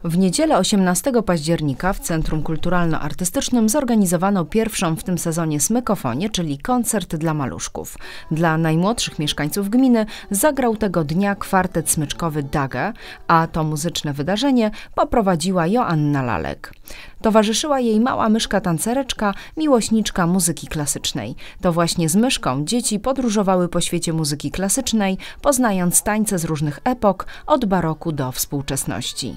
W niedzielę 18 października w Centrum Kulturalno-Artystycznym zorganizowano pierwszą w tym sezonie smykofonię, czyli koncert dla maluszków. Dla najmłodszych mieszkańców gminy zagrał tego dnia kwartet smyczkowy Daga, a to muzyczne wydarzenie poprowadziła Joanna Lalek. Towarzyszyła jej mała myszka tancereczka, miłośniczka muzyki klasycznej. To właśnie z myszką dzieci podróżowały po świecie muzyki klasycznej, poznając tańce z różnych epok, od baroku do współczesności.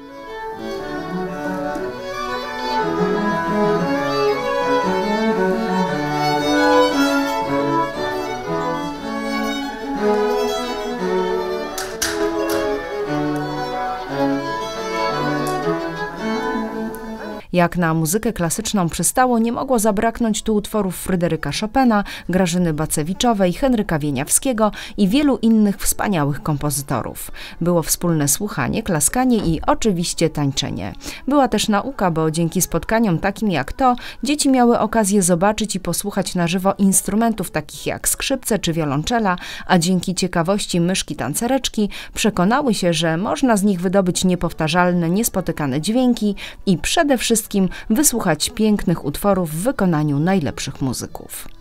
Jak na muzykę klasyczną przystało, nie mogło zabraknąć tu utworów Fryderyka Chopina, Grażyny Bacewiczowej, Henryka Wieniawskiego i wielu innych wspaniałych kompozytorów. Było wspólne słuchanie, klaskanie i oczywiście tańczenie. Była też nauka, bo dzięki spotkaniom takim jak to, dzieci miały okazję zobaczyć i posłuchać na żywo instrumentów takich jak skrzypce czy wiolonczela, a dzięki ciekawości myszki tancereczki przekonały się, że można z nich wydobyć niepowtarzalne, niespotykane dźwięki i przede wszystkim wysłuchać pięknych utworów w wykonaniu najlepszych muzyków.